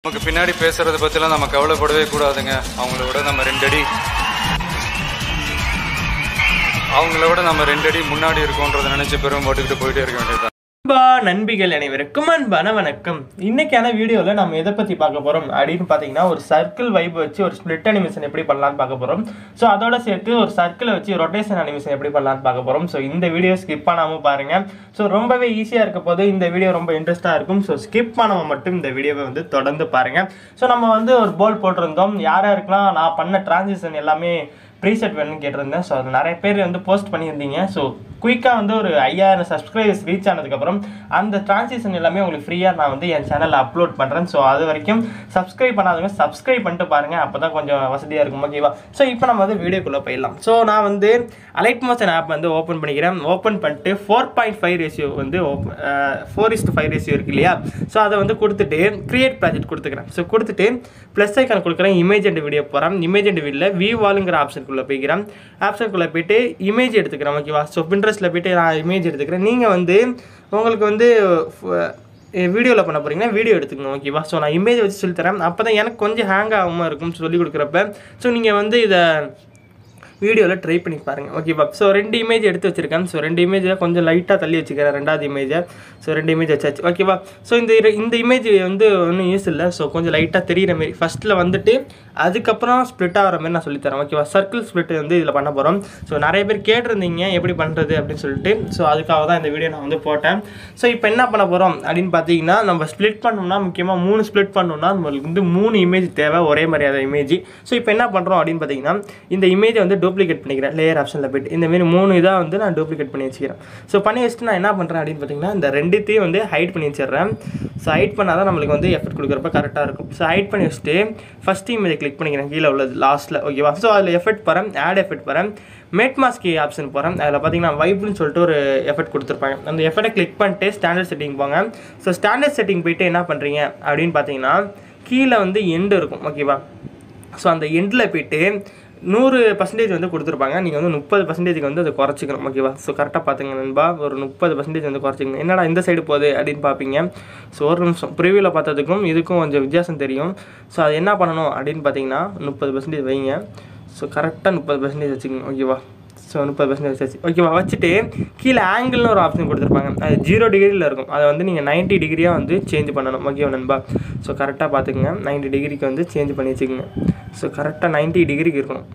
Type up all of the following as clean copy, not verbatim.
நமக்கு பின்னாடி பேசுறத பத்திலாம் நம்ம கவலைப்படவே கூடாதுங்க. அவங்கள விட நம்ம ரெண்டு அடி முன்னாடி இருக்கோன்றதை நினைச்சு பெரும் போட்டுக்கிட்டு போயிட்டே இருக்க வேண்டியதுதான். நண்பிகள் அனைவருக்கும் அன்பான வணக்கம். இன்னைக்கான வீடியோவில் நம்ம எதை பற்றி பார்க்க போகிறோம் அப்படின்னு பார்த்தீங்கன்னா, ஒரு சர்க்கிள் வைப் வச்சு ஒரு ஸ்பிளிட் அனிமேஷன் எப்படி பண்ணலான்னு பார்க்க போகிறோம். ஸோ அதோட சேர்த்து ஒரு சர்க்கிளை வச்சு ரொட்டேஷன் அனிமேஷன் எப்படி பண்ணலான்னு பார்க்க போகிறோம். ஸோ இந்த வீடியோ ஸ்கிப் பண்ணாமல் பாருங்கள். ஸோ ரொம்பவே ஈஸியாக இருக்க போது இந்த வீடியோ ரொம்ப இன்ட்ரெஸ்ட்டாக இருக்கும். ஸோ ஸ்கிப் பண்ணாமல் மட்டும் இந்த வீடியோவை வந்து தொடர்ந்து பாருங்கள். ஸோ நம்ம வந்து ஒரு போல் போட்டிருந்தோம். யாருக்கெல்லாம் நான் பண்ண டிரான்சிஷன் எல்லாமே ப்ரீசெட் வேணும்னு கேட்டிருந்தேன். ஸோ அது நிறைய பேர் வந்து போஸ்ட் பண்ணியிருந்தீங்க. ஸோ குயிக்காக வந்து ஒரு 5000 சப்ஸ்கிரைபர்ஸ் ரீச் ஆனதுக்கப்புறம் அந்த டிரான்சிஷன் எல்லாமே உங்களுக்கு ஃப்ரீயாக நான் வந்து என் சேனலில் அப்லோட் பண்ணுறேன். ஸோ அது வரைக்கும் சப்ஸ்கிரைப் பண்ணாதவங்க சப்ஸ்கிரைப் பண்ணிட்டு பாருங்கள். அப்போ தான் கொஞ்சம் வசதியாக இருக்கும். ஓகேவா? ஸோ இப்போ நம்ம வந்து வீடியோக்குள்ளே போயிடலாம். ஸோ நான் வந்து அலைட் மோஷன் ஆப் வந்து ஓப்பன் பண்ணிக்கிறேன். ஓப்பன் பண்ணிட்டு 4.5 ரேஷியோ வந்து 4:5 ரேஷியோ இருக்கு இல்லையா? ஸோ அதை வந்து கொடுத்துட்டு கிரியேட் ப்ராஜெக்ட் கொடுத்துக்கிறேன். ஸோ கொடுத்துட்டு ப்ளஸ் ஐக்கான் கொடுக்குறேன். இமேஜ் அண்ட் வீடியோ போகிறேன். இமேஜ் அண்ட் வீடியோவில் வியூ வாலுங்கிற ஆப்ஷனுக்குள்ளே போய்க்கிறேன். ஆப்ஷனுக்குள்ளே போய்ட்டு இமேஜ் எடுத்துக்கிறேன். ஓகேவா? ஸோ பின்ட்ரெஸ்ட்டில் போய்ட்டு நான் இமேஜ் எடுத்துக்கிறேன். நீங்கள் வந்து உங்களுக்கு வந்து வீடியோவில் பண்ண போகிறீங்கன்னா வீடியோ எடுத்துக்கணும். ஓகேவா? ஸோ நான் இமேஜ் வச்சு சொல்லித்தரேன். அப்போ தான் எனக்கு கொஞ்சம் ஹேங் ஆகாமல் இருக்கும் சொல்லி கொடுக்குறப்ப. ஸோ நீங்கள் வந்து இதை வீடியோவில் ட்ரை பண்ணி பாருங்கள். ஓகேவா? ஸோ 2 இமேஜ் எடுத்து வச்சுருக்கேன். ஸோ 2 இமேஜை கொஞ்சம் லைட்டாக தள்ளி வச்சுக்கிறேன். 2வது இமேஜை. ஸோ 2 இமேஜ் வச்சாச்சு. ஓகேவா? ஸோ இந்த இமேஜ் வந்து ஒன்றும் யூஸ் இல்லை. ஸோ கொஞ்சம் லைட்டாக தெரிகிற மாரி ஃபஸ்ட்டில் வந்துட்டு அதுக்கப்புறம் ஸ்ப்ளிட் ஆகிற மாதிரி நான் சொல்லித்தரேன். ஓகேவா? சர்க்கிள் ஸ்ப்ளிட் வந்து இதில் பண்ண போகிறோம். ஸோ நிறைய பேர் கேட்டிருந்தீங்க எப்படி பண்ணுறது அப்படின்னு சொல்லிட்டு. ஸோ அதுக்காக தான் இந்த வீடியோ நான் வந்து போட்டேன். ஸோ இப்போ என்ன பண்ண போகிறோம் அப்படின்னு பார்த்தீங்கன்னா, நம்ம ஸ்ப்ளிட் பண்ணோம்னா முக்கியமாக 3 ஸ்ப்ளிட் பண்ணோம்னா நம்மளுக்கு வந்து 3 இமேஜ் தேவை, ஒரே மாதிரியான இமேஜ். ஸோ இப்போ என்ன பண்ணுறோம் அப்படின்னு பார்த்தீங்கன்னா, இந்த இமேஜை வந்து டூப்ளிகேட் பண்ணிக்கிறேன். லேயர் ஆப்ஷனில் போய்ட்டு இந்தமாரி 3 இதாக வந்து நான் டூப்ளிகேட் பண்ணி வச்சுக்கிறேன். ஸோ பண்ணி வச்சுட்டு நான் என்ன பண்ணுறேன் அப்படின்னு பார்த்தீங்கன்னா, இந்த 2த்தையும் வந்து ஹைட் பண்ணி வச்சிடுறேன். ஸோ ஹைட் பண்ணால் தான் நம்மளுக்கு வந்து எஃபெக்ட் கொடுக்குறப்ப கரெக்டாக இருக்கும். ஸோ ஹைட் பண்ணி வச்சுட்டு ஃபஸ்ட் இமேஜை கிளிக் பண்ணிக்கிறேன். கீழே உள்ளது லாஸ்ட்டில். ஓகேவா? ஸோ அதில் எஃபெக்ட் போகிறேன். ஆட் எஃபெக்ட் போகிறேன். மேட் மாஸ்க் ஆப்ஷன் போகிறேன். அதில் பார்த்தீங்கன்னா வைப்னு சொல்லிட்டு ஒரு எஃபெக்ட் கொடுத்துருப்பாங்க. அந்த எஃபெக்டை கிளிக் பண்ணிட்டு ஸ்டாண்டர்ட் செட்டிங் போங்க. ஸோ ஸ்டாண்டர்ட் செட்டிங் போய்ட்டு என்ன பண்ணுறீங்க அப்படின்னு பார்த்தீங்கன்னா, கீழே வந்து எண்டு இருக்கும். ஓகேவா? ஸோ அந்த எண்டில் போய்ட்டு 100% வந்து கொடுத்துருப்பாங்க. நீங்கள் வந்து 30% வந்து அதை குறைச்சிக்கணும். ஓகேவா? ஸோ கரெக்டாக பார்த்துங்க நண்பா. ஒரு 30% வந்து குறைச்சிக்கணும். என்னடா இந்த சைடு போகுது அப்படின்னு பார்ப்பீங்க. ஸோ ஒரு நிமிஷம், ப்ரிவியூவில் பார்த்ததுக்கும் இதுக்கும் கொஞ்சம் வித்தியாசம் தெரியும். ஸோ அது என்ன பண்ணணும் அப்படின்னு பார்த்தீங்கன்னா, 30% வைங்க. ஸோ கரெக்டாக 30% வச்சுக்கோங்க. ஓகேவா? ஸோ 30% வச்சாச்சு. ஓகேவா? வச்சுட்டு கீழே ஆங்கிள்னு ஒரு ஆப்ஷன் கொடுத்துருப்பாங்க. அது 0 டிகிரியில் இருக்கும். அதை வந்து நீங்கள் 90 டிகிரியாக வந்து சேஞ்ச் பண்ணணும். ஓகேவா நண்பா? ஸோ கரெக்டாக பார்த்துக்குங்க. 90 டிகிரிக்கு வந்து சேஞ்ச் பண்ணி வச்சுக்கோங்க. ஸோ கரெக்டாக 90 டிகிரிக்கு இருக்கணும்.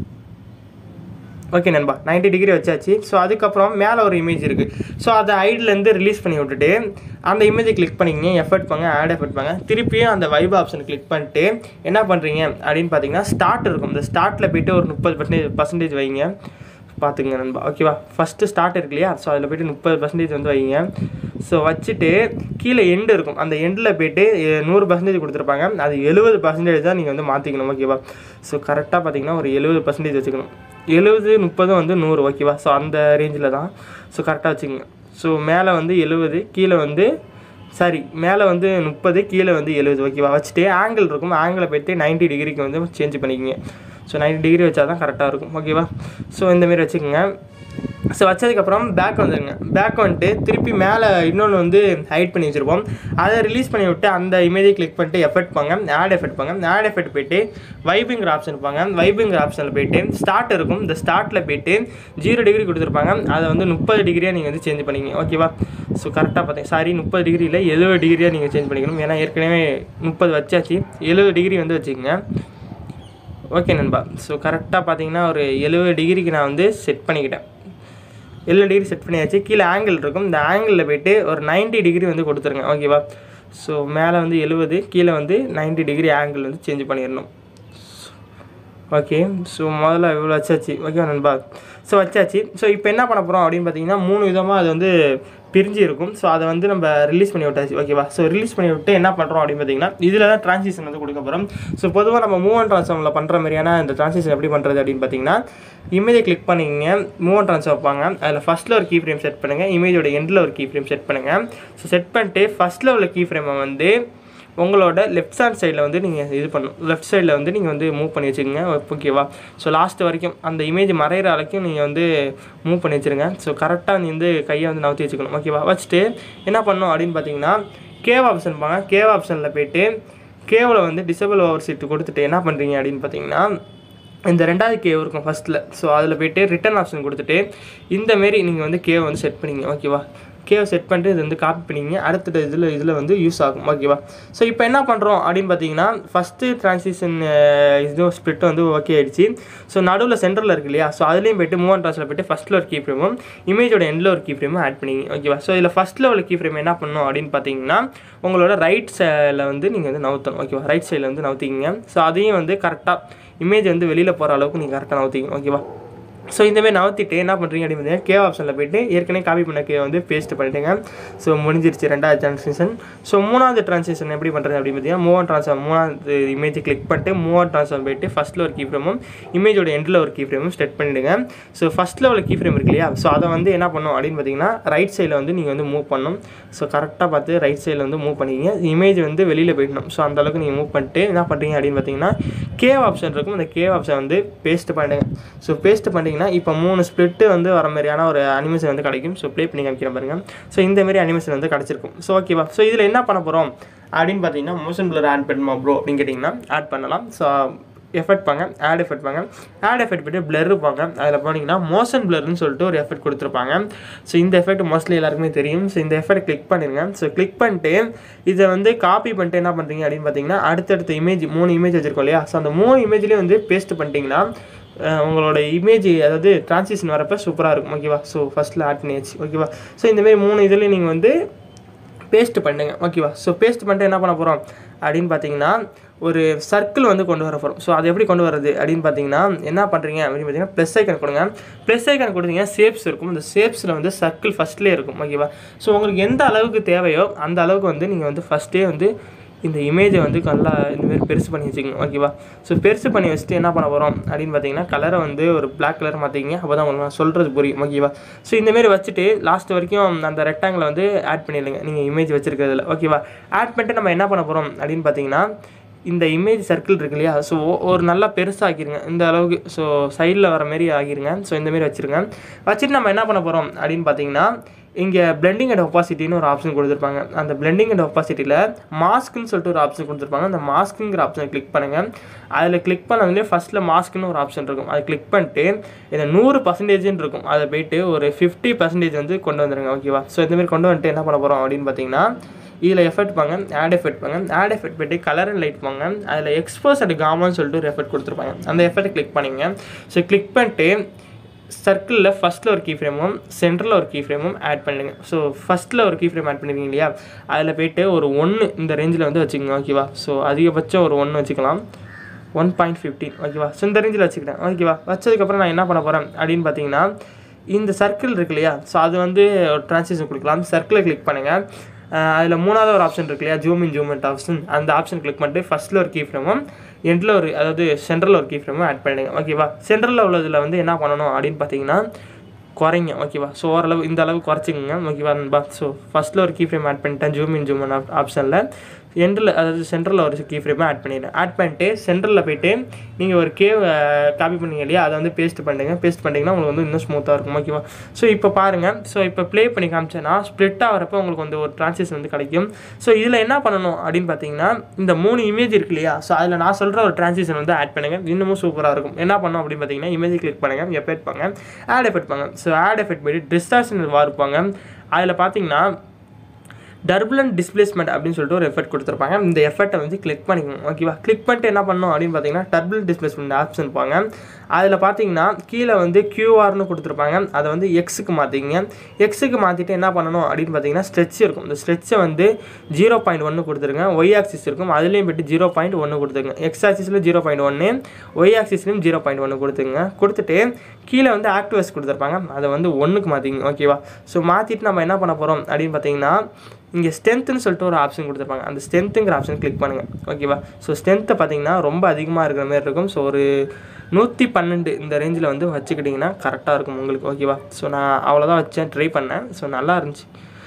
ஓகே நண்பா, 90 டிகிரி வச்சாச்சு. ஸோ அதுக்கப்புறம் மேலே ஒரு இமேஜ் இருக்குது. ஸோ அதை ஐட்லேருந்து ரிலீஸ் பண்ணி விட்டுட்டு அந்த இமேஜை கிளிக் பண்ணிக்கிங்க. எஃபெக்ட் பாங்க, ஆட் எஃபெக்ட் பாங்க. திருப்பியும் அந்த வைப் ஆப்ஷனை கிளிக் பண்ணிட்டு என்ன பண்ணுறீங்க அப்படின்னு பார்த்தீங்கன்னா, ஸ்டார்ட் இருக்கும். இந்த ஸ்டார்ட்டில் போய்ட்டு ஒரு 30% வைங்க. பார்த்துங்க நண்பா. ஓகேவா? ஃபஸ்ட்டு ஸ்டார்ட் இருக்கு இல்லையா? ஸோ அதில் போய்ட்டு 30% வந்து வைங்க. ஸோ வச்சுட்டு கீழே எண்டு இருக்கும். அந்த எண்டில் போய்ட்டு 100% கொடுத்துருப்பாங்க. அது 70% தான் நீங்கள் வந்து மாற்றிக்கணும். ஓகேவா? ஸோ கரெக்டாக பார்த்தீங்கன்னா ஒரு 70% வச்சுக்கணும். 70, 30 வந்து 100. ஓகேவா? ஸோ அந்த ரேஞ்சில் தான். ஸோ கரெக்டாக வச்சுக்கோங்க. ஸோ மேலே வந்து 70, கீழே வந்து மேலே வந்து 30, கீழே வந்து 70. ஓகேவா? வச்சுட்டு ஆங்கிள் இருக்கும். ஆங்கிளை போய்ட்டு 90 டிகிரிக்கு வந்து சேஞ்ச் பண்ணிக்கிங்க. ஸோ 90 டிகிரி வச்சா தான் கரெக்டாக இருக்கும். ஓகேவா? ஸோ இந்தமாரி வச்சுக்கோங்க. ஸோ வச்சதுக்கப்புறம் பேக் வந்துடுங்க. பேக் வந்துட்டு திருப்பி மேலே இன்னொன்று வந்து ஹைட் பண்ணி வச்சுருப்போம். அதை ரிலீஸ் பண்ணி விட்டு அந்த இமேஜை கிளிக் பண்ணிட்டு எஃபெக்ட் பாங்க, ஆட் எஃபெக்ட் பாங்க. ஆட் எஃபெக்ட் போய்ட்டு வைப்புங்கிற ஆப்ஷன் பாங்க. வைப்புங்கிற ஆப்ஷனில் போய்ட்டு ஸ்டார்ட் இருக்கும். இந்த ஸ்டார்ட்டில் போய்ட்டு 0 டிகிரி கொடுத்துருப்பாங்க. அதை வந்து 30 டிகிரியாக நீங்கள் வந்து சேஞ்ச் பண்ணிக்கிங்க. ஓகேவா? ஸோ கரெக்டாக பார்த்தீங்க. 30 டிகிரியில் 70 டிகிரியாக நீங்கள் சேஞ்ச் பண்ணிக்கணும். ஏன்னா ஏற்கனவே 30 வச்சாச்சு. 70 டிகிரி வந்து வச்சுக்கோங்க. ஓகே நண்பா. ஸோ கரெக்டாக பார்த்தீங்கன்னா ஒரு 70 டிகிரிக்கு நான் வந்து செட் பண்ணிக்கிட்டேன். 70 டிகிரி செட் பண்ணியாச்சு. கீழே ஆங்கிள் இருக்கும். இந்த ஆங்கிளில் போய்ட்டு ஒரு 90 டிகிரி வந்து கொடுத்துருங்க. ஓகேவா? ஸோ மேலே வந்து 70, கீழே வந்து 90 டிகிரி ஆங்கிள் வந்து சேஞ்ச் பண்ணிடணும். ஓகே. ஸோ முதல்ல இவ்வளோ வச்சாச்சு. ஓகேவா நண்பா? ஸோ வச்சாச்சு. ஸோ இப்போ என்ன பண்ண போகிறோம் அப்படின்னு பார்த்தீங்கன்னா, 3 விதமாக அது வந்து பிரிஞ்சு இருக்கும். ஸோ அதை வந்து நம்ம ரிலீஸ் பண்ணி விட்டாச்சு. ஓகேவா? ஸோ ரிலீஸ் பண்ணி விட்டு என்ன பண்ணுறோம் அப்படின்னு பார்த்தீங்கன்னா, இதில் தான் ட்ரான்சிஷன் வந்து கொடுக்க போகிறோம். ஸோ பொதுவாக நம்ம மூவ் அண்ட் ட்ரான்ஸ்ஃபார்மில் பண்ணுற மாதிரியான இந்த ட்ரான்சிஷன் எப்படி பண்ணுறது அப்படின்னு பார்த்தீங்கன்னா, இமேஜை கிளிக் பண்ணிங்க. மூவ் அண்ட் ட்ரான்ஸ்ஃபார் வைப்பாங்க. அதில் ஃபஸ்ட்டில் ஒரு கீ ஃப்ரேம் செட் பண்ணுங்கள். இமேஜோட எண்டில் ஒரு கீ ஃப்ரேம் செட் பண்ணுங்கள். ஸோ செட் பண்ணிட்டு ஃபஸ்ட்டில் உள்ள கீ ஃப்ரேமை வந்து உங்களோட லெஃப்ட் ஹேண்ட் சைடில் வந்து நீங்கள் இது பண்ணணும். லெஃப்ட் சைடில் வந்து நீங்கள் வந்து மூவ் பண்ணி வச்சுக்கோங்க. ஓகேவா? ஸோ லாஸ்ட் வரைக்கும் அந்த இமேஜ் மறைகிற வரைக்கும் நீங்கள் வந்து மூவ் பண்ணி வச்சுருங்க. ஸோ கரெக்டாக நீ வந்து கையை வந்து நவுத்தி வச்சுக்கணும். ஓகேவா? வச்சுட்டு என்ன பண்ணணும் அப்படின்னு பார்த்தீங்கன்னா, கேவ் ஆப்ஷன் பாங்க. கேவ் ஆப்ஷனில் போய்ட்டு கேவில் வந்து டிசேபிள் ஓவர்சீட் கொடுத்துட்டு என்ன பண்ணுறீங்க அப்படின்னு பார்த்தீங்கன்னா இந்த ரெண்டாவது கேவ் இருக்கும் ஃபஸ்ட்டில். ஸோ அதில் போய்ட்டு ரிட்டன் ஆப்ஷன் கொடுத்துட்டு இந்தமாரி நீங்கள் வந்து கேவை வந்து செட் பண்ணிங்க. ஓகேவா, கேவை செட் பண்ணிட்டு இது வந்து காப்பி பண்ணிங்க. அடுத்த இதில் வந்து யூஸ் ஆகும். ஓகேவா, ஸோ இப்போ என்ன பண்ணுறோம் அப்படின்னு பார்த்தீங்கன்னா ஃபஸ்ட்டு ட்ரான்சிஷன் இதுவும் ஸ்ப்ளிட் வந்து ஓகே ஆகிடுச்சு. ஸோ நடுவில் சென்டரில் இருக்குது இல்லையா, ஸோ அதுலேயும் போய்ட்டு மூவ் அண்ட் ட்ரான்ஸில் போய்ட்டு ஃபஸ்ட்டில் ஒரு கீ ஃப்ரேமும் இமேஜோட எண்டில் ஒரு கீ ஃப்ரேமும் ஆட் பண்ணிங்க. ஓகேவா, ஸோ இதில் ஃபஸ்ட் லெவல் கீ ஃப்ரேம் என்ன பண்ணணும் அப்படின்னு பார்த்தீங்கன்னா உங்களோட ரைட் சைடில் வந்து நீங்கள் வந்து நவுத்தணும். ஓகேவா, ரைட் சைடில் வந்து நவுத்திங்க. ஸோ அதையும் வந்து கரெக்டாக இமேஜ் வந்து வெளியில் போகிற அளவுக்கு நீங்கள் கரெக்டாக நவுத்திங்க. ஓகேவா, ஸோ இந்தமாதிரி நவுத்திட்டு என்ன பண்ணுறீங்க அப்படின்னு பார்த்தீங்கன்னா கேவ் ஆப்ஷனில் போய்ட்டு ஏற்கனவே காப்பி பண்ண கேவை வந்து பேஸ்ட் பண்ணிட்டேங்க. ஸோ முடிஞ்சிருச்சு ரெண்டாவது ட்ரான்சிஷன். ஸோ மூணாவது ட்ரான்சிஷன் எப்படி பண்ணுறது அப்படின்னு பார்த்தீங்கன்னா மூவ் அண்ட் ட்ரான்ஸ்ஃபார்ம் மூணாவது இமேஜ் கிளிக் பண்ணிட்டு மூவ் அண்ட் ட்ரான்ஸ்ஃபார்ம் போய்ட்டு ஃபஸ்ட்டில் ஒரு கீ ஃப்ரேமும் இமேஜோட எண்டில் ஒரு கீ ஃப்ரேமும் செட் பண்ணிவிடுங்க. ஸோ ஃபஸ்ட் லெவலில் கீ ஃப்ரேம் இருக்கு இல்லையா, ஸோ அதை வந்து என்ன பண்ணும் அப்படின்னு பார்த்தீங்கன்னா ரைட் சைடில் வந்து நீங்கள் வந்து மூவ் பண்ணணும். ஸோ கரெக்டாக பார்த்து ரைட் சைடில் வந்து மூவ் பண்ணிக்கிங்க. இமேஜ் வந்து வெளியில் போயிடணும். ஸோ அந்தளவுக்கு நீங்கள் மூவ் பண்ணிட்டு என்ன பண்ணுறீங்க அப்படின்னு பார்த்தீங்கன்னா கேவ் ஆப்ஷன் இருக்கும். அந்த கேவ் ஆப்ஷன் வந்து பேஸ்ட் பண்ணிடுங்க. ஸோ பேஸ்ட் பண்ணிட்டீங்கன்னா இப்போ 3 ஸ்ப்ளிட்டு வந்து வர மாதிரியான ஒரு அனிமேஷன் வந்து கிடைக்கும். ஸோ ப்ளே பண்ணி காமிக்கிற பாருங்க. ஸோ இந்தமாரி அனிமேஷன் வந்து கிடச்சிருக்கும். ஸோ ஓகேவா, ஸோ இதில் என்ன பண்ண போகிறோம் அப்படின்னு பார்த்தீங்கன்னா மோஷன் பிளர் ஆட் பண்ணுமா ப்ரோ அப்படின்னு கேட்டிங்கன்னா ஆட் பண்ணலாம். ஸோ எஃபெக்ட் பாங்க, ஆட் எஃபெக்ட் பாங்க, ஆட் எஃபெக்ட் போய்ட்டு பிளர் இருப்பாங்க. அதில் போனீங்கன்னா மோஷன் பிளர்னு சொல்லிட்டு ஒரு எஃபெக்ட் கொடுத்துருப்பாங்க. ஸோ இந்த எஃபெக்ட் மோஸ்ட்லி எல்லாருக்குமே தெரியும். ஸோ இந்த எஃபெக்ட் கிளிக் பண்ணிடுங்க. ஸோ கிளிக் பண்ணிட்டு இதை வந்து காப்பி பண்ணிட்டு என்ன பண்ணுறீங்க அப்படின்னு பார்த்தீங்கன்னா அடுத்தடுத்த இமேஜ் 3 இமேஜ் வச்சுருக்கோம் இல்லையா, ஸோ அந்த 3 இமேஜ்லேயும் வந்து பேஸ்ட் பண்ணிட்டீங்கன்னா உங்களோட இமேஜ் அதாவது ட்ரான்சிஷன் வரப்போ சூப்பராக இருக்கும். ஓகேவா, ஸோ ஃபஸ்ட்டில் ஆட் பண்ணியாச்சு. ஓகேவா, ஸோ இந்தமாரி 3 இதுலேயும் நீங்கள் வந்து பேஸ்ட் பண்ணுங்க. ஓகேவா, ஸோ பேஸ்ட் பண்ணிட்டு என்ன பண்ண போகிறோம் அப்படின்னு பார்த்தீங்கன்னா ஒரு சர்க்கிள் வந்து கொண்டு வர போகிறோம். ஸோ அது எப்படி கொண்டு வரது அப்படின்னு பார்த்தீங்கன்னா என்ன பண்ணுறீங்க அப்படின்னு பார்த்தீங்கன்னா ப்ளஸ் ஐக்கன் கொடுங்க. ப்ளஸ் ஐக்கன் கொடுத்தீங்கன்னா ஷேப்ஸ் இருக்கும். இந்த ஷேப்ஸில் வந்து சர்க்கிள் ஃபஸ்ட்லேயே இருக்கும். ஓகேவா, ஸோ உங்களுக்கு எந்த அளவுக்கு தேவையோ அந்த அளவுக்கு வந்து நீங்கள் வந்து ஃபஸ்ட்டே வந்து இந்த இமேஜை வந்து நல்லா இந்தமாரி பெருசு பண்ணி வச்சுக்கோங்க. ஓகேவா, ஸோ பெருசு பண்ணி வச்சுட்டு என்ன பண்ண போகிறோம் அப்படின்னு பார்த்தீங்கன்னா கலரை வந்து ஒரு பிளாக் கலர் மாற்றிக்கிங்க. அப்போ தான் உங்களுக்கு நான் சொல்கிறது புரியும். ஓகேவா, ஸோ இந்தமாரி வச்சுட்டு லாஸ்ட் வரைக்கும் அந்த ரெக்டாங்கில் வந்து ஆட் பண்ணிடுங்க நீங்கள் இமேஜ் வச்சுருக்கிறதுல. ஓகேவா, ஆட் பண்ணிட்டு நம்ம என்ன பண்ண போகிறோம் அப்படின்னு பார்த்தீங்கன்னா இந்த இமேஜ் சர்க்கிள் இருக்கு இல்லையா, ஸோ ஒரு நல்லா பெருசாக ஆக்கிடுங்க இந்த அளவுக்கு. ஸோ சைடில் வர மாரி ஆகிருங்க. ஸோ இந்தமாரி வச்சுருங்க. வச்சுட்டு நம்ம என்ன பண்ண போகிறோம் அப்படின்னு பார்த்தீங்கன்னா இங்கே பிளெண்டிங் அண்ட் ஒப்பாசிட்டின்னு ஒரு ஆப்ஷன் கொடுத்துருப்பாங்க. அந்த பிளெண்டிங் அண்ட் ஒப்பாசிட்டியில் மாஸ்க்குன்னு சொல்லிட்டு ஒரு ஆப்ஷன் கொடுத்துருப்பாங்க. அந்த மாஸ்க்குங்கிற ஆப்ஷனை கிளிக் பண்ணுங்கள். அதில் கிளிக் பண்ணதுலேயே ஃபஸ்ட்டில் மாஸ்க்குன்னு ஒரு ஆப்ஷன் இருக்கும். அதை கிளிக் பண்ணிட்டு இதை 100% இருக்கும். அதை போய்ட்டு ஒரு 50% வந்து கொண்டு வந்துடுங்க. ஓகேவா, ஸோ இந்தமாரி கொண்டு வந்துட்டு என்ன பண்ண போகிறோம் அப்படின்னு பார்த்தீங்கன்னா இதில் எஃபெக்ட் பாங்க, ஆட் எஃபெக்ட் பாங்க, ஆட் எஃபெக்ட் போய்ட்டு கலர் அண்ட் லைட் பாங்க. அதில் எக்ஸ்போஸ் அண்ட் காமான்னு சொல்லிட்டு ஒரு எஃபெக்ட் கொடுத்துருப்பாங்க. அந்த எஃபெக்ட் கிளிக் பண்ணிங்க. ஸோ கிளிக் பண்ணிட்டு சர்க்கிளில் ஃபஸ்ட்டில் ஒரு கீ ஃப்ரேமும் சென்டரில் ஒரு கீ ஃப்ரேமும் ஆட் பண்ணுங்க. ஸோ ஃபஸ்ட்டில் ஒரு கீ ஃப்ரேம் ஆட் பண்ணிருக்கீங்க இல்லையா, அதில் போய்ட்டு ஒரு 1 இந்த ரேஞ்சில் வந்து வச்சுக்கோங்க. ஓகேவா, ஸோ அதிகபட்சம் ஒரு 1 வச்சுக்கலாம். 1.15. ஓகேவா, ஸோ இந்த ரேஞ்சில் வச்சுக்கிட்டேன். ஓகேவா, வச்சதுக்கப்புறம் நான் என்ன பண்ண போகிறேன் அப்படின்னு பார்த்தீங்கன்னா இந்த சர்க்கிள் இருக்கு இல்லையா, ஸோ அது வந்து ஒரு ட்ரான்சிஷன் கொடுக்கலாம். சர்க்கிளை கிளிக் பண்ணுங்கள். அதில் மூணாவது ஒரு ஆப்ஷன் இருக்கு இல்லையா, zoom in zoom out option, அந்த ஆப்ஷன் கிளிக் பண்ணிட்டு ஃபஸ்ட்டில் ஒரு கீ ஃப்ரேமும் எண்டில் ஒரு அதாவது சென்டரில் ஒரு கீ ஃப்ரேமும் ஆட் பண்ணிடுங்க. ஓகேவா, சென்டரில் உள்ளதில் வந்து என்ன பண்ணணும் அப்படின்னு பார்த்தீங்கன்னா குறைங்க. ஓகேவா, ஸோ ஓரளவு இந்த அளவு குறைச்சிக்கோங்க. ஓகேவா நண்பா, ஸோ ஃபஸ்ட்டில் ஒரு கீ ஃப்ரேம் ஆட் பண்ணிட்டேன் ஜூம் இன் ஜூம் அவுட் ஆப்ஷனில். எண்டில் அதாவது சென்டரில் ஒரு கீ ஃப்ரேமை ஆட் பண்ணிடுறேன். ஆட் பண்ணிட்டு சென்டரில் போய்ட்டு நீங்கள் ஒரு கேவ் காப்பி பண்ணீங்க இல்லையா, அதை வந்து பேஸ்ட் பண்ணுங்க. பேஸ்ட் பண்ணிங்கன்னா உங்களுக்கு வந்து இன்னும் ஸ்மூத்தாக இருக்கும். ஓகேவா, ஸோ இப்போ பாருங்கள். ஸோ இப்போ ப்ளே பண்ணி காமிச்சேன்னா ஸ்ப்ளிட்டாக வரப்போ உங்களுக்கு வந்து ஒரு ட்ரான்சிஷன் வந்து கிடைக்கும். ஸோ இதில் என்ன பண்ணணும் அப்படின்னு பார்த்தீங்கன்னா இந்த 3 இமேஜ் இருக்கு இல்லையா, ஸோ அதில் நான் சொல்கிற ஒரு ட்ரான்சிஷன் வந்து ஆட் பண்ணுங்கள். இன்னமும் சூப்பராக இருக்கும். என்ன பண்ணணும் அப்படின்னு பார்த்தீங்கன்னா இமேஜ் கிளிக் பண்ணுங்கள், எஃபெக்ட் பாங்க, ஆட் எஃபெக்ட் பாங்க. ஸோ ஆட் எஃபெக்ட் போய்ட்டு டிஸ்டார்ஷன் இருப்பாங்க. அதில் பார்த்தீங்கன்னா டர்புலன்ட் டிஸ்பிளேஸ்மெண்ட் அப்படின்னு சொல்லிட்டு ஒரு எஃபெக்ட் கொடுத்துருப்பாங்க. இந்த எஃபெக்ட்டை வந்து கிளிக் பண்ணிக்கணும். ஓகேவா, கிளிக் பண்ணிட்டு என்ன பண்ணணும் அப்படின்னு பார்த்தீங்கன்னா டர்புலன்ட் டிஸ்பிளேஸ்மெண்ட் ஆப்ஷன் பாங்க. அதில் பார்த்தீங்கன்னா கீழே வந்து கியூஆர்னு கொடுத்துருப்பாங்க. அதை வந்து எக்ஸுக்கு மாற்றிக்கிங்க. எக்ஸுக்கு மாற்றிட்டு என்ன பண்ணணும் அப்படின்னு பார்த்தீங்கன்னா ஸ்ட்ரெச் இருக்கும். இந்த ஸ்ட்ரெச்சை வந்து 0.1 கொடுத்துருங்க. ஒய் ஆக்சிஸ் இருக்கும், அதுலேயும் போய்ட்டு 0.1 கொடுத்துருங்க. எக்ஸ் ஆக்சிஸில் 0.1, ஒய் ஆக்சிஸ்லையும் 0.1 கொடுத்துருங்க. கொடுத்துட்டு கீழே வந்து ஆக்டிவேஸ் கொடுத்துருப்பாங்க, அதை வந்து 1க்கு மாற்றிங்க. ஓகேவா, ஸோ மாற்றிட்டு நம்ம என்ன பண்ண போகிறோம் அப்படின்னு பார்த்தீங்கன்னா இங்கே ஸ்ட்ரென்த்துன்னு சொல்லிட்டு ஒரு ஆப்ஷன் கொடுத்துருப்பாங்க. அந்த ஸ்ட்ரென்த்துங்கிற ஆப்ஷன் கிளிக் பண்ணுங்கள். ஓகேவா, ஸோ ஸ்ட்ரென்த்தை பார்த்தீங்கன்னா ரொம்ப அதிகமாக இருக்கிற மாதிரி இருக்கும். ஸோ ஒரு 112 இந்த ரேஞ்சில் வந்து வச்சுக்கிட்டிங்கன்னா கரெக்டாக இருக்கும் உங்களுக்கு. ஓகேவா, ஸோ நான் அவ்வளோதான் வச்சேன், ட்ரை பண்ணேன். ஸோ நல்லா இருந்துச்சு.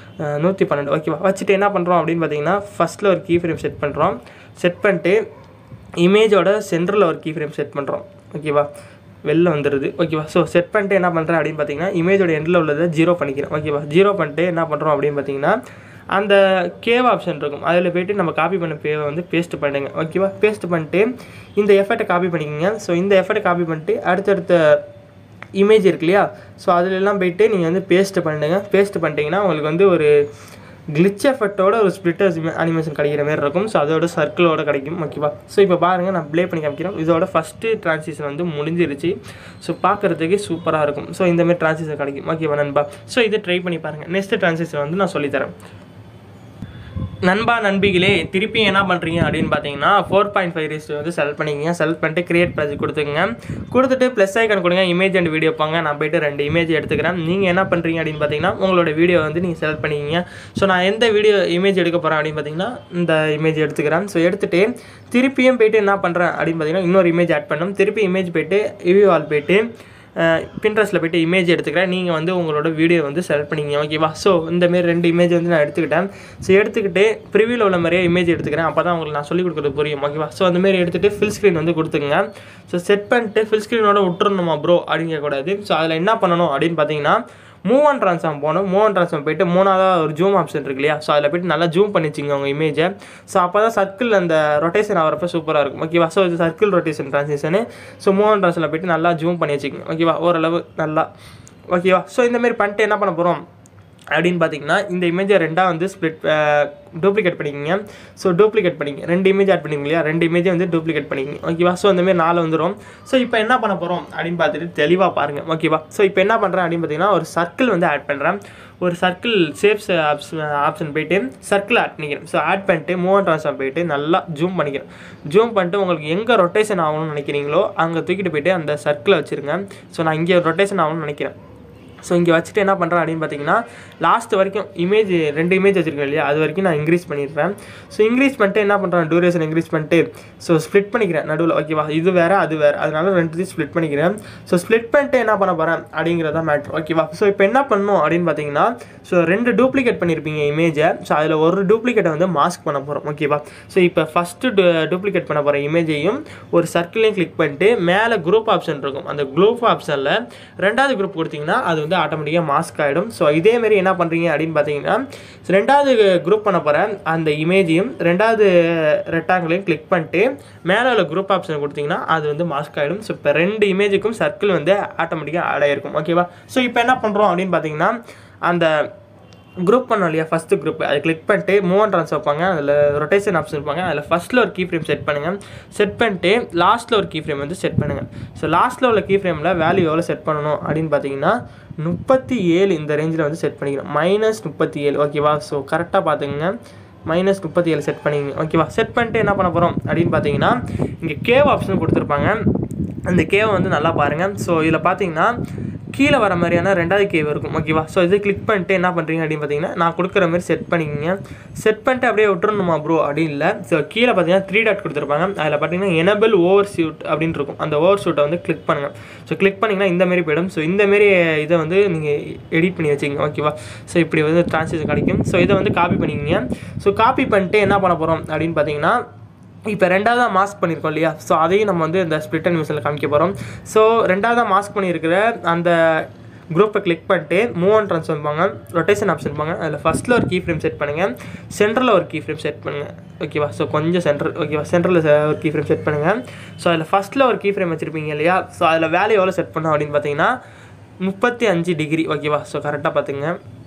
112. ஓகேவா, வச்சுட்டு என்ன பண்ணுறோம் அப்படின்னு பார்த்தீங்கன்னா ஃபஸ்ட்டில் ஒரு கீ ஃப்ரேம் செட் பண்ணுறோம். செட் பண்ணிட்டு இமேஜோட சென்டரில் ஒரு கீ ஃப்ரேம் செட் பண்ணுறோம். ஓகேவா, வெளில வந்துடுது. ஓகேவா, ஸோ செட் பண்ணிட்டு என்ன பண்ணுறேன் அப்படின்னு பார்த்தீங்கன்னா இமேஜோட எண்டில் உள்ளதை 0 பண்ணிக்கிறேன். ஓகேவா, 0 பண்ணிட்டு என்ன பண்ணுறோம் அப்படின்னு பார்த்தீங்கன்னா அந்த கேவ் ஆப்ஷன் இருக்கும், அதில் போய்ட்டு நம்ம காப்பி பண்ண பேவை வந்து பேஸ்ட் பண்ணுங்க. ஓகேவா, பேஸ்ட் பண்ணிட்டு இந்த எஃபெக்ட்டை காப்பி பண்ணிக்கோங்க. ஸோ இந்த எஃபெக்ட்டை காப்பி பண்ணிட்டு அடுத்தடுத்த இமேஜ் இருக்கு இல்லையா, ஸோ அதிலெல்லாம் போய்ட்டு நீங்கள் வந்து பேஸ்ட் பண்ணுங்க. பேஸ்ட் பண்ணிட்டீங்கன்னா உங்களுக்கு வந்து ஒரு கிளிச் எஃபெக்டோட ஒரு ஸ்ப்ளிட்டர்ஸ் அனிமேஷன் கிடைக்கிற மாதிரி இருக்கும். ஸோ அதோட சர்க்கிளோட கிடைக்கும். ஓகேவா, ஸோ இப்போ பாருங்கள், நான் ப்ளே பண்ணி காமிக்கிறேன். இதோட ஃபஸ்ட்டு ட்ரான்சிஷன் வந்து முடிஞ்சிருச்சு. ஸோ பார்க்குறதுக்கு சூப்பராக இருக்கும். ஸோ இந்தமாதிரி ட்ரான்சிஷன் கிடைக்கும். ஓகேவா நண்பா, ஸோ இதை ட்ரை பண்ணி பாருங்கள். நெக்ஸ்ட் ட்ரான்சிஷன் வந்து நான் சொல்லித்தரேன். நண்பா நண்பிகளே, திருப்பி என்ன பண்ணுறீங்க அப்படின்னு பார்த்தீங்கன்னா 4.5 ரேஷியோ வந்து செலக்ட் பண்ணிக்கங்க. செலக்ட் பண்ணிட்டு கிரியேட் ப்ராஜெக்ட் கொடுத்துங்க. கொடுத்துட்டு ப்ளஸ் ஐக்கன் கொடுங்க, இமேஜ் அண்ட் வீடியோ போங்க. நான் போய்ட்டு 2 இமேஜ் எடுத்துக்கிறேன். நீங்கள் என்ன பண்ணுறீங்க அப்படின்னு பார்த்தீங்கன்னா உங்களோட வீடியோ வந்து நீங்கள் செலக்ட் பண்ணிக்கிங்க. ஸோ நான் எந்த வீடியோ இமேஜ் எடுக்க போகிறேன் அப்படின்னு பார்த்தீங்கன்னா இந்த இமேஜ் எடுத்துக்கிறேன். ஸோ எடுத்துகிட்டு திருப்பியும் போய்ட்டு என்ன பண்ணுறேன் அப்படின்னு பார்த்தீங்கன்னா இன்னொரு இமேஜ் ஆட் பண்ணணும். திருப்பி இமேஜ் போய்ட்டு ரிவ்யூ ஆல் போய்ட்டு பின்ட்ரெஸ்ட்டில் போய்ட்டு இமேஜ் எடுத்துக்கிறேன். நீங்கள் வந்து உங்களோட வீடியோ வந்து செலக்ட் பண்ணிங்க. ஓகேவா, ஸோ இந்தமாரி 2 இமேஜ் வந்து நான் எடுத்துக்கிட்டேன். ஸோ எடுத்துக்கிட்டு ப்ரிவியூவில் உள்ள மாதிரியே இமேஜ் எடுத்துக்கிறேன். அப்போ தான் உங்களுக்கு நான் சொல்லிக் கொடுக்குறது புரியும். ஓகேவா, ஸோ அந்தமாரி எடுத்துகிட்டு ஃபில் ஸ்க்ரீன் வந்து கொடுத்துங்க. ஸோ செட் பண்ணிட்டு ஃபில் ஸ்க்ரீனோட விட்டுறணுமா ப்ரோ அப்படின்னு கேட்கக்கூடாது. ஸோ அதில் என்ன பண்ணணும் அப்படின்னு பார்த்தீங்கன்னா மூவ் அண்ட் ட்ரான்ஸ்ஃபார்ம் போகணும். மூவ் அண்ட் ட்ரான்ஸ்ஃபார்ம் போய்ட்டு மூணாவதாக ஒரு ஜூம் ஆப்ஷன் இருக்கு இல்லையா, ஸோ அதில் போய்ட்டு நல்லா ஜூம் பண்ணி வச்சுங்க உங்கள் இமேஜை. ஸோ அப்போ தான் சர்க்கிள் அந்த ரொட்டேஷன் ஆகிறப்ப சூப்பராக இருக்கும். ஓகேவா, ஸோ இது circle rotation transition. So move and ட்ரான்ஸ்ஃபார்மில் போய்ட்டு நல்லா ஜூம் பண்ணி வச்சுக்கோங்க. ஓகேவா, ஓரளவு நல்லா. ஓகேவா, ஸோ இந்தமாரி பண்ணிட்டு என்ன பண்ண போகிறோம் அப்படின்னு பார்த்தீங்கன்னா இந்த இமேஜை 2ஆக வந்து டூப்ளிகேட் பண்ணிக்கிங்க. ஸோ டூப்ளிகேட் பண்ணிங்க 2 இமேஜ் ஆட் பண்ணிங்க இல்லையா, 2 இமேஜை வந்து டூப்ளிகேட் பண்ணிக்கிங்க. ஓகேவா, ஸோ இந்தமாரி 4 வந்துடும். ஸோ இப்போ என்ன பண்ண போகிறோம் அப்படின்னு பார்த்துட்டு தெளிவாக பாருங்கள். ஓகேவா, ஸோ இப்போ என்ன பண்ணுறேன் அப்படின்னு பார்த்தீங்கன்னா ஒரு சர்க்கிள் வந்து ஆட் பண்ணுறேன். ஒரு சர்க்கிள் ஷேப்ஸ் ஆப்ஷன் போய்ட்டு சர்க்கிள் ஆட் பண்ணிக்கிறேன். ஸோ ஆட் பண்ணிட்டு மூவ் அண்ட் ட்ரான்ஸ்ஃபார்ம் போய்ட்டு நல்லா ஜூம் பண்ணிக்கிறேன். ஜூம் பண்ணிட்டு உங்களுக்கு எங்கே ரொட்டேஷன் ஆகணும்னு நினைக்கிறீங்களோ அங்கே தூக்கிட்டு போய்ட்டு அந்த சர்க்கிளை வச்சுருங்க. ஸோ நான் இங்கே ரொட்டேஷன் ஆகணும்னு நினைக்கிறேன். ஸோ இங்கே வச்சுட்டு என்ன பண்ணுறேன் அப்படின்னு பார்த்தீங்கன்னா லாஸ்ட் வரைக்கும் இமேஜ் 2 இமேஜ் வச்சுருக்கேன் இல்லையா, அது வரைக்கும் நான் இன்க்ரீஸ் பண்ணிடுறேன். ஸோ இன்க்ரீஸ் பண்ணிட்டு என்ன பண்ணுறேன், டூரேஷன் இன்க்ரீஸ் பண்ணிட்டு ஸோ ஸ்ப்ளிட் பண்ணிக்கிறேன் நடுவில். ஓகேவா, இது வேறு அது வேறு, அதனால 2 ஸ்ப்ளிட் பண்ணிக்கிறேன். ஸோ ஸ்ப்ளிட் பண்ணிட்டு என்ன பண்ண போகிறேன் அப்படிங்கிறத மேட்ரு. ஓகேவா, ஸோ இப்போ என்ன பண்ணணும் அப்படின்னு பார்த்தீங்கன்னா ஸோ 2 டூப்ளிகேட் பண்ணியிருப்பீங்க இமேஜை. ஸோ அதில் ஒரு டூப்ளிகேட்டை வந்து மாஸ்க் பண்ண போகிறோம். ஓகேவா, ஸோ இப்போ ஃபஸ்ட்டு டூப்ளிகேட் பண்ண போகிற இமேஜையும் ஒரு சர்க்கிளையும் கிளிக் பண்ணிட்டு மேலே குரூப் ஆப்ஷன் இருக்கும். அந்த குரூப் ஆப்ஷனில் 2வது குரூப் கொடுத்தீங்கன்னா அது வந்து ஆட்டோமேட்டிக்காக மாஸ்க் ஆகிடும். ஸோ இதேமாரி என்ன பண்ணுறீங்க அப்படின்னு பார்த்தீங்கன்னா 2வது குரூப் பண்ண போகிற அந்த இமேஜையும் 2வது ரெக்டாங்கிளையும் கிளிக் பண்ணிட்டு மேலே உள்ள குரூப் ஆப்ஷன் கொடுத்தீங்கன்னா அது வந்து மாஸ்க் ஆகிடும். ஸோ இப்போ 2 இமேஜுக்கும் சர்க்கிள் வந்து ஆட்டோமேட்டிக்காக ஆட் ஆகிருக்கும். ஓகேவா, ஸோ இப்போ என்ன பண்ணுறோம் அப்படின்னு பார்த்தீங்கன்னா அந்த குரூப் பண்ணோம் இல்லையா, ஃபஸ்ட்டு குரூப் அதை கிளிக் பண்ணிட்டு மூவ் அண்ட் ட்ரான்ஸ்ஃபார்ம் வைப்பாங்க. அதில் ரொட்டேஷன் ஆப்ஷன் இருப்பாங்க. அதில் ஃபஸ்ட்டில் ஒரு கீ ஃப்ரேம் செட் பண்ணுங்கள். செட் பண்ணிட்டு லாஸ்ட்டில் ஒரு கீ ஃப்ரேம் வந்து செட் பண்ணுங்கள். ஸோ லாஸ்ட்டில் உள்ள கீ ஃப்ரேமில் வேல்யூ எவ்வளோ செட் பண்ணணும் அப்படின்னு பார்த்தீங்கன்னா 37 இந்த ரேஞ்சில் வந்து செட் பண்ணிக்கணும். -37. ஓகேவா, ஸோ கரெக்டாக பார்த்துங்க, -37 செட் பண்ணிங்க. ஓகேவா, செட் பண்ணிட்டு என்ன பண்ண போகிறோம் அப்படின்னு பார்த்தீங்கன்னா இங்கே கேவ் ஆப்ஷன் கொடுத்துருப்பாங்க. அந்த கேவை வந்து நல்லா பாருங்கள். ஸோ இதில் பார்த்தீங்கன்னா கீழே வர மாதிரியான 2வது கேவ் இருக்கும். ஓகேவா, ஸோ இது கிளிக் பண்ணிட்டு என்ன பண்ணுறீங்க அப்படின்னு பார்த்தீங்கன்னா நான் கொடுக்குற மாதிரி செட் பண்ணிக்கிங்க. செட் பண்ணிட்டு அப்படியே விட்டுறணுமா ப்ரோ அப்படின்னு இல்லை. ஸோ கீழே பார்த்தீங்கன்னா 3 டாட் கொடுத்துருப்பாங்க. அதில் பார்த்தீங்கன்னா எனபிள் ஓவர் ஷூட் அப்படின்னு இருக்கும். அந்த ஓவர் ஷூட்டை வந்து கிளிக் பண்ணுங்கள். ஸோ கிளிக் பண்ணிங்கன்னா இந்தமாரி போய்டும். ஸோ இந்தமாரி இதை வந்து நீங்கள் எடிட் பண்ணி வச்சுக்கோங்க. ஓகேவா, ஸோ இப்படி வந்து ட்ரான்ஸ்லேஷன் கிடைக்கும். ஸோ இதை வந்து காப்பி பண்ணிக்கிங்க. ஸோ காப்பி பண்ணிட்டு என்ன பண்ண போகிறோம் அப்படின்னு பார்த்தீங்கன்னா இப்போ 2வது மாஸ்க் பண்ணியிருக்கோம் இல்லையா, ஸோ அதையும் நம்ம வந்து இந்த ஸ்ப்ளிட் அனிமேஷனில் காமிக்க போகிறோம். ஸோ 2வது மாஸ்க் பண்ணியிருக்கிற அந்த குரூப்பை கிளிக் பண்ணிட்டு மூவ் அண்ட் ட்ரான்ஸ்ஃபார்ம் இருப்பாங்க, ரொட்டேஷன் ஆப்ஷன் இருப்பாங்க. அதில் ஃபஸ்ட்டில் ஒரு கீ ஃப்ரேம் செட் பண்ணுங்கள், சென்டரில் ஒரு கீ ஃப்ரேம் செட் பண்ணுங்கள். ஓகேவா, ஸோ கொஞ்சம் சென்டர். ஓகேவா, சென்டரில் ஒரு கீ ஃப்ரேம் செட் பண்ணுங்கள். ஸோ அதில் ஃபஸ்ட்டில் ஒரு கீ ஃப்ரேம் வச்சுருப்பீங்க இல்லையா, ஸோ அதில் வேல்யூ எவ்வளோ செட் பண்ணோம் அப்படின்னு பார்த்தீங்கன்னா 35 டிகிரி. ஓகேவா, ஸோ கரெக்டாக பார்த்துங்க,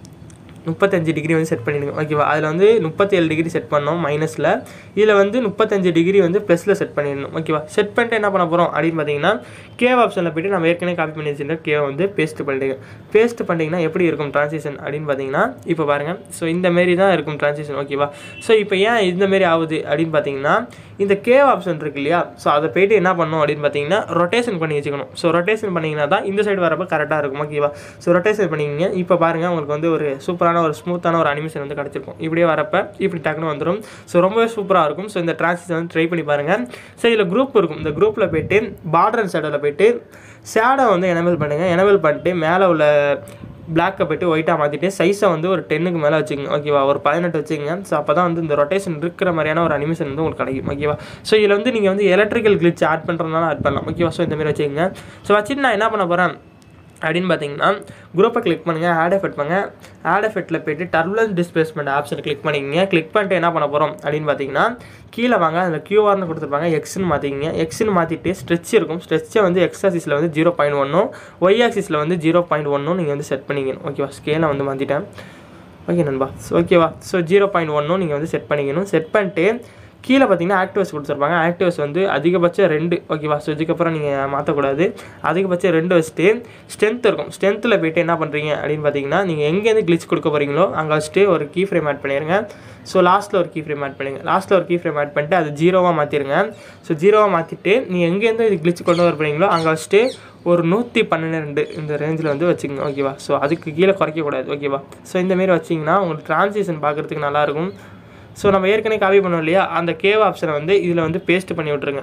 35 டிகிரி வந்து செட் பண்ணிடுங்க. ஓகேவா, அதில் வந்து 37 டிகிரி செட் பண்ணோம் மைனஸில், இதில் வந்து 35 டிகிரி வந்து ப்ளஸில் செட் பண்ணிடணும். ஓகேவா, செட் பண்ணிட்டு என்ன பண்ண போகிறோம் அப்படின்னு பார்த்தீங்கன்னா கேவ் ஆப்ஷனில் போய்ட்டு நம்ம ஏற்கனவே காப்பி பண்ணி வச்சுருந்த கேவை வந்து பேஸ்ட் பண்ணிடுங்க. பேஸ்ட் பண்ணிட்டீங்கன்னா எப்படி இருக்கும் ட்ரான்சிஷன் அப்படின்னு பார்த்தீங்கன்னா இப்போ பாருங்கள். ஸோ இந்தமாரி தான் இருக்கும் ட்ரான்சிஷன். ஓகேவா, ஸோ இப்போ ஏன் இந்தமாரி ஆகுது அப்படின்னு பார்த்தீங்கன்னா இந்த கேவ் ஆப்ஷன் இருக்கு இல்லையா, ஸோ அதை போய்ட்டு என்ன பண்ணணும் அப்படின்னு பார்த்தீங்கன்னா ரொட்டேஷன் பண்ணி வச்சுக்கணும். ஸோ ரொட்டேஷன் பண்ணிங்கன்னா தான் இந்த சைடு வரப்போ கரெக்டாக இருக்கும். ஓகேவா, ஸோ ரொட்டேஷன் பண்ணிக்கிங்க. இப்போ பாருங்கள் உங்களுக்கு வந்து ஒரு சூப்பரான ஒரு ஸ்மூத்தான ஒரு அனிமேஷன் வந்து கிடச்சிருக்கும். இப்படியே வரப்போ இப்படி டக்குன்னு வந்துடும். ஸோ ரொம்பவே சூப்பராக இருக்கும். ஸோ இந்த ட்ரான்சிஷன் வந்து ட்ரை பண்ணி பாருங்கள். ஸோ இதில் குரூப் இருக்கும். இந்த குரூப்பில் போய்ட்டு பார்டர் அண்ட் ஷேடோவில் போய்ட்டு ஷேடோ வந்து எனேபிள் பண்ணுங்கள். எனேபிள் பண்ணிட்டு மேலே உள்ள பிளாக்கை போய்ட்டு ஒயிட்டாக மாற்றிட்டு சைஸை வந்து ஒரு 10க்கு மேலே வச்சுக்கோங்க. ஓகேவா, ஒரு 18 வச்சுக்கோங்க. ஸோ அப்போ தான் வந்து இந்த ரொட்டேஷன் இருக்கிற மாதிரியான ஒரு அனிமேஷன் வந்து உங்களுக்கு கிடைக்கும். ஓகேவா, ஸோ இதில் வந்து நீங்கள் வந்து எலக்ட்ரிக்கல் கிளிச் ஆட் பண்ணுறதுனால ஆட் பண்ணலாம். ஓகேவா, ஸோ இந்தமாரி வச்சுக்கோங்க. ஸோ வச்சுட்டு நான் என்ன பண்ண போகிறேன் அப்படின்னு பார்த்தீங்கன்னா குரூப்பை கிளிக் பண்ணுங்கள், ஆட் எஃபெக்ட் பண்ணுங்கள். ஆட் எஃபெக்ட்டில் போய்ட்டு டர்புலன்ஸ் டிஸ்பிளேஸ்மெண்ட் ஆப்ஷனை கிளிக் பண்ணிக்கிங்க. கிளிக் பண்ணிட்டு என்ன பண்ண போகிறோம் அப்படின்னு பார்த்தீங்கன்னா கீழே வாங்க, அதில் கியூஆர்னு கொடுத்துருப்பாங்க, எக்ஸ்ன்னு மாற்றிக்கிங்க. எக்ஸ்ன்னு மாற்றிட்டு ஸ்ட்ரெச் இருக்கும், ஸ்ட்ரெச்சை வந்து எக்ஸ் ஆக்சிஸில் வந்து 0.1, ஒய் ஆக்சிஸில் வந்து 0.1 நீங்கள் வந்து செட் பண்ணிக்கணும். ஓகேவா, ஸ்கேலை வந்து மாற்றிட்டேன். ஓகே நண்பா, ஓகேவா. ஸோ 0.1 நீங்கள் வந்து செட் பண்ணிக்கணும். செட் பண்ணிட்டு கீழே பார்த்தீங்கன்னா ஆக்டிவ்ஸ் கொடுத்துருப்பாங்க. ஆக்டிவ்ஸ் வந்து அதிகபட்சம் 2. ஓகேவா. ஸோ இதுக்கப்புறம் நீங்கள் மாற்றக்கூடாது. அதிகபட்சம் 2 வச்சுட்டு ஸ்ட்ரென்த் இருக்கும். ஸ்ட்ரென்த்தில் போய்ட்டு என்ன பண்ணுறீங்க அப்படின்னு பார்த்தீங்கன்னா நீங்கள் எங்கேருந்து கிளிச் கொடுக்க போகிறீங்களோ அங்கே வச்சுட்டு ஒரு கீ ஃப்ரேம் ஆட் பண்ணிடுங்க. ஸோ லாஸ்ட்டில் ஒரு கீ ஃப்ரேம் ஆட் பண்ணுங்கள். லாஸ்ட்டில் ஒரு கீ ஃப்ரேம் ஆட் பண்ணிட்டு அது 0வாக மாற்றிடுங்க. ஸோ 0வாக மாற்றிட்டு நீங்கள் எங்கேருந்து இது கிளிச் கொண்டு வர போகிறீங்களோ அங்கே வச்சுட்டு ஒரு 112 இந்த ரேஞ்சில் வந்து வச்சுக்கோங்க. ஓகேவா. ஸோ அதுக்கு கீழே குறைக்கக்கூடாது. ஓகேவா. ஸோ இந்தமாரி வச்சிங்கன்னா உங்களுக்கு ட்ரான்சிஷன் பார்க்குறதுக்கு நல்லாயிருக்கும். ஸோ நம்ம ஏற்கனவே காப்பி பண்ணோம் இல்லையா, அந்த கேவ் ஆப்ஷனை வந்து இதில் வந்து பேஸ்ட் பண்ணி விட்ருங்க.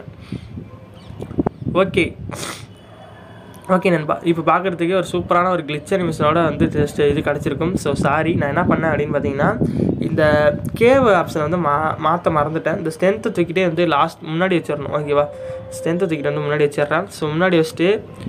ஓகே நண்பா, இப்போ பார்க்குறதுக்கே ஒரு சூப்பரான ஒரு கிளிச் அனிமேஷனோட வந்து ஜஸ்ட் இது கிடச்சிருக்கும். ஸோ சாரி, நான் என்ன பண்ணேன் அப்படின்னு பார்த்தீங்கன்னா இந்த கேவ் ஆப்ஷனை வந்து மாற்ற மறந்துட்டேன். இந்த ஸ்ட்ரென்த்தை தூக்கிட்டே வந்து முன்னாடி வச்சிடணும். ஓகேவா. ஸ்ட்ரென்த்தை தூக்கிட்டு வந்து முன்னாடி வச்சிடுறேன். ஸோ முன்னாடி வச்சுட்டு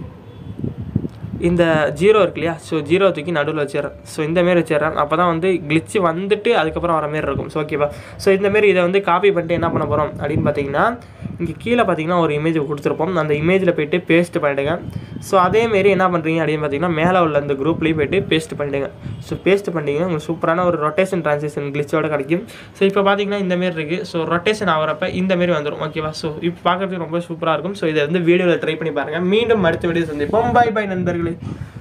இந்த 0 இருக்கு இல்லையா, ஸோ 0 தூக்கி நடுவில் வச்சிடறேன். ஸோ இந்தமாரி வச்சிடறேன். அப்போ தான் வந்து கிளிச்சு வந்துட்டு அதுக்கப்புறம் வர மாரி இருக்கும். ஸோ ஓகேவா. ஸோ இந்தமாரி இதை வந்து காப்பி பண்ணிட்டு என்ன பண்ண போகிறோம் அப்படின்னு பார்த்தீங்கன்னா இங்கே கீழே பார்த்தீங்கன்னா ஒரு இமேஜ் கொடுத்துருப்போம். அந்த இமேஜில் போய்ட்டு பேஸ்ட் பண்ணிவிடுங்க. ஸோ அதேமாரி என்ன பண்ணுறீங்க அப்படின்னு பார்த்தீங்கன்னா மேலே உள்ள அந்த குரூப்லேயும் போய்ட்டு பேஸ்ட் பண்ணிவிடுங்க. ஸோ பேஸ்ட் பண்ணிட்டீங்கன்னா உங்களுக்கு சூப்பரான ஒரு ரொட்டேஷன் ட்ரான்சிஷன் கிளிச்சோட கிடைக்கும். ஸோ இப்போ பார்த்தீங்கன்னா இந்தமாரி இருக்குது. ஸோ ரொட்டேஷன் ஆகிறப்ப இந்தமாரி வந்துடும். ஓகேவா. ஸோ இப்போ பார்க்குறதுக்கு ரொம்ப சூப்பராக இருக்கும். ஸோ இதை வந்து வீடியோவில் ட்ரை பண்ணி பாருங்கள். மீண்டும் அடுத்த வீடியோ சந்திப்போம். பை பை நண்பர்களே.